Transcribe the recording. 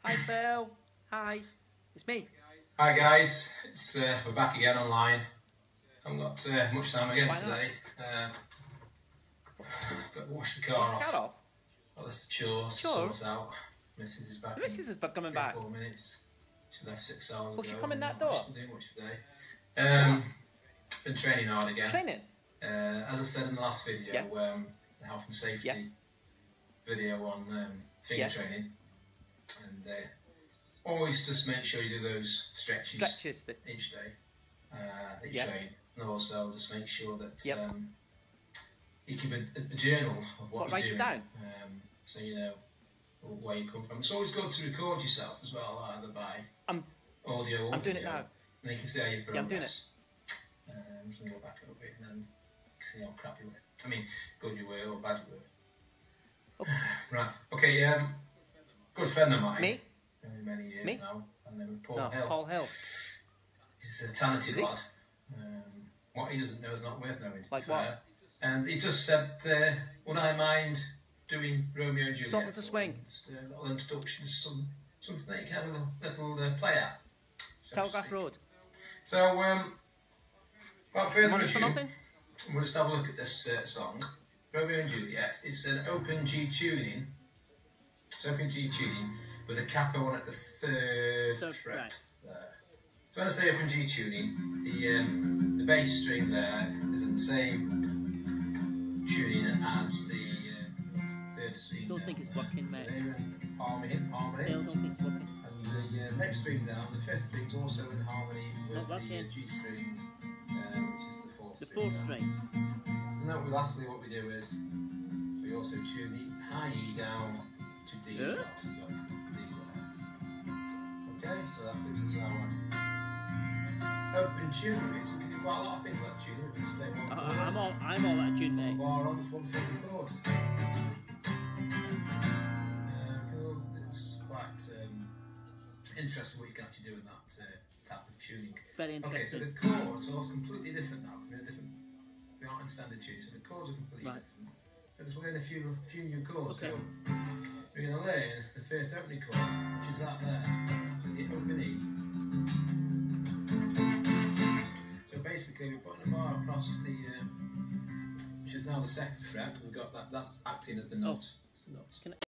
Hi Phil. Hi. It's me. Hi guys, we're back again online. Haven't got much time again today. Got to wash the car off. Got this chores to sort out. Mrs. is back. The Mrs. is coming back. 4 minutes. She left 6 hours ago. Will she come in that door? Not doing much today. Been training hard again. Training? As I said in the last video, the health and safety video on finger training, and always just make sure you do those stretches each day, each train, and also just make sure that you keep a journal of what you're doing, so you know where you come from. It's always good to record yourself as well, either by audio or video. I'm doing it now. And you can see how you progress. Yeah, I'm doing it. I'm just going to go back a bit and then you can see how crap you were. I mean, good you were or bad you were. Okay. Right, okay, good friend of mine. Me? Many years Me? now, and then Paul Hill. Paul Hill. He's a talented lad. What he doesn't know is not worth knowing. Like what? And he just said, would I mind doing Romeo and Juliet? Something to swing. Just a little introduction, something that you can have a little play at. Telegraph Road. So, without further ado, we'll just have a look at this song. Romeo and Juliet. It's an open G tuning. It's open G tuning with a capo on at the third fret there. So when I say open G tuning, the bass string there is in the same tuning as the third string. Don't think it's working, mate. So harmony. Don't think it's working. And the next string down, the fifth string, is also in harmony with the G string, which is the fourth string. The fourth string. And then lastly, what we do is we also tune the high E down to D as well. So you've got D there. Okay, so that gives us our open tuning. So we can do quite a lot of things like tuning. We can just play one chord. I'm all that tune, mate. Bar on, just one finger chord. It's quite interesting what you can actually do with that type of tuning. Very interesting. Okay, so the chords are completely different now. We aren't in standard tune, so the chords are completely different. So just learn a few new chords. Okay. So we're going to learn the first opening chord, which is that there, the open E. So basically we're putting a bar across the, which is now the second fret. We've got that. That's acting as the note. It's the note.